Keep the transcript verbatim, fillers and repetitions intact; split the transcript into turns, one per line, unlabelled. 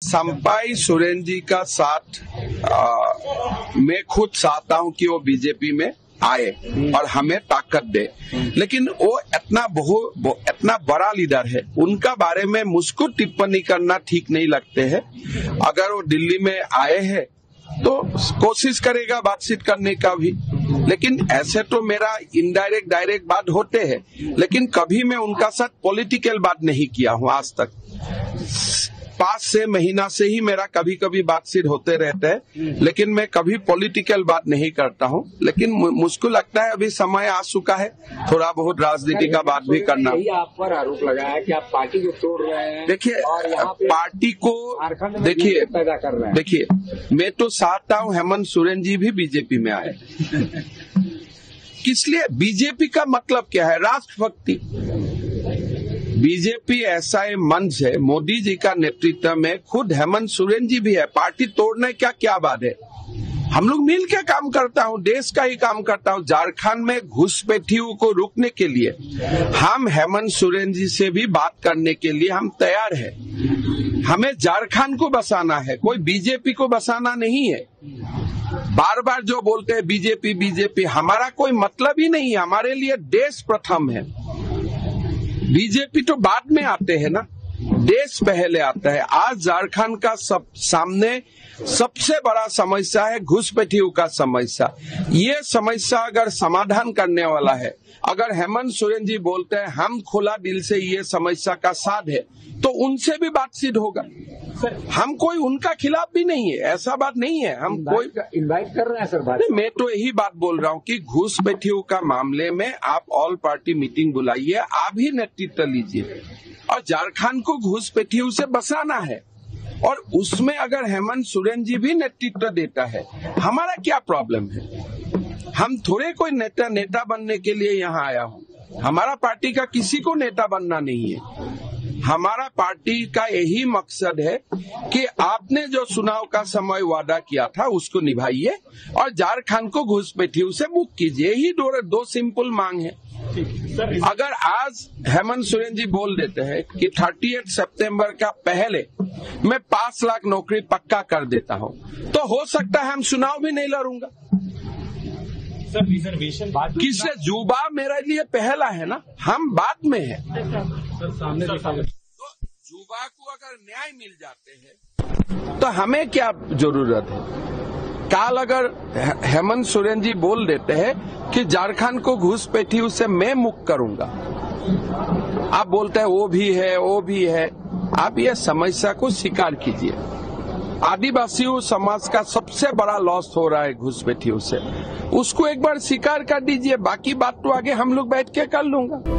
संपाई सोरेन जी का साथ आ, मैं खुद चाहता हूं कि वो बीजेपी में आए और हमें ताकत दे, लेकिन वो इतना बहुत इतना बड़ा लीडर है, उनका बारे में मुझको टिप्पणी करना ठीक नहीं लगते है। अगर वो दिल्ली में आए हैं तो कोशिश करेगा बातचीत करने का भी, लेकिन ऐसे तो मेरा इनडायरेक्ट डायरेक्ट बात होते हैं, लेकिन कभी मैं उनका साथ पॉलिटिकल बात नहीं किया हूँ आज तक। पांच से महीना से ही मेरा कभी कभी बातचीत होते रहते हैं, लेकिन मैं कभी पॉलिटिकल बात नहीं करता हूँ। लेकिन मुझको लगता है अभी समय आ चुका है थोड़ा बहुत राजनीति का बात भी करना।
आप पर आरोप लगाया है कि आप पार्टी को तोड़ रहे हैं।
देखिए, पार्टी को देखिए
पैदा कर रहे हैं।
देखिए, मैं तो चाहता हूँ हेमंत सोरेन जी भी बीजेपी में आए। किस लिए? बीजेपी का मतलब क्या है? राष्ट्रभक्ति। बीजेपी ऐसा एक मंच है, मोदी जी का नेतृत्व में खुद हेमंत सोरेन जी भी है। पार्टी तोड़ने क्या क्या बात है? हम लोग मिल के काम करता हूँ, देश का ही काम करता हूँ। झारखंड में घुसपैठियों को रोकने के लिए हम हेमंत सोरेन जी से भी बात करने के लिए हम तैयार हैं। हमें झारखंड को बसाना है, कोई बीजेपी को बसाना नहीं है। बार बार जो बोलते हैं बीजेपी बीजेपी, हमारा कोई मतलब ही नहीं है। हमारे लिए देश प्रथम है। बीजेपी तो बाद में आते हैं ना, देश पहले आता है। आज झारखंड का सब सामने सबसे बड़ा समस्या है घुसपैठियों का समस्या। ये समस्या अगर समाधान करने वाला है, अगर हेमंत सोरेन जी बोलते हैं हम खुला दिल से ये समस्या का साथ है, तो उनसे भी बातचीत होगा। हम कोई उनका खिलाफ भी नहीं है, ऐसा बात नहीं है। हम कोई
इनवाइट कर रहे हैं सर बात।
मैं तो यही बात बोल रहा हूँ कि घुसपैठियों का मामले में आप ऑल पार्टी मीटिंग बुलाइए, आप ही नेतृत्व लीजिए और झारखंड को घुसपैठियों से बचाना है। और उसमें अगर हेमंत सोरेन जी भी नेतृत्व देता है, हमारा क्या प्रॉब्लम है? हम थोड़े कोई नेता नेता बनने के लिए यहाँ आया हूँ। हमारा पार्टी का किसी को नेता बनना नहीं है। हमारा पार्टी का यही मकसद है कि आपने जो चुनाव का समय वादा किया था उसको निभाइए और झारखंड को घुसपैठियों से मुक्त कीजिए। यही दो, दो सिंपल मांग है। अगर आज हेमंत सोरेन जी बोल देते हैं कि अड़तीस सितंबर का पहले मैं पांच लाख नौकरी पक्का कर देता हूं, तो हो सकता है हम चुनाव भी नहीं लड़ूंगा।
सर रिजर्वेशन
किससे? जुबा मेरे लिए पहला है ना, हम बाद में है।
सर सामने तो
जुबा को अगर न्याय मिल जाते हैं तो हमें क्या जरूरत है? काल अगर हेमंत सोरेन जी बोल देते हैं कि झारखंड को घुसपैठियों से मैं मुक्त करूंगा, आप बोलते हैं वो भी है वो भी है। आप ये समस्या को स्वीकार कीजिए। आदिवासियों समाज का सबसे बड़ा लॉस हो रहा है घुसपैठियों से, उसको एक बार स्वीकार कर दीजिए। बाकी बात तो आगे हम लोग बैठ के कर लूंगा।